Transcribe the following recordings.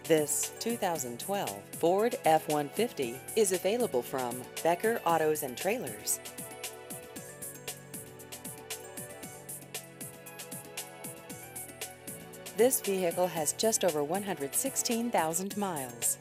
This 2012 Ford F-150 is available from Becker Autos and Trailers. This vehicle has just over 116,000 miles.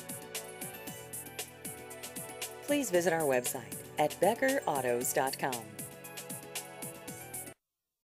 Please visit our website at beckerautos.com.